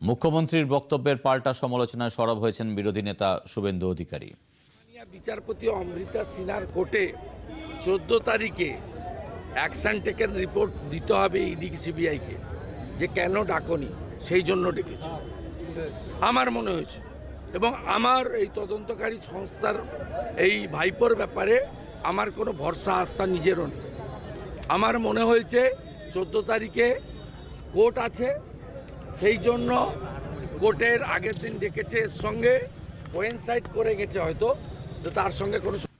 মুখ্যমন্ত্রীর বক্তব্যের পাল্টা সমালোচনায় সরব হয়েছেন বিরোধী নেতা শুভেন্দু অধিকারী। বিচারপতি অমৃতা সিনহার কোর্টে 14 তারিখে অ্যাকশন টেকেন রিপোর্ট দিতে হবে ইডি সিবিআইকে, যে কেন ডাকনি, সেই জন্য ডেকেছি আমার মনে হয়েছে। এবং আমার এই তদন্তকারী সংস্থার এই ভাইপোর ব্যাপারে আমার কোনো ভরসা আস্থা নিজেরও নেই। আমার মনে হয়েছে 14 তারিখে কোর্ট আছে, সেই জন্য কোর্টের আগের দিন ডেকেছে, এর সঙ্গে কোয়েনসাইড করে গেছে হয়তো, তো তার সঙ্গে কোনো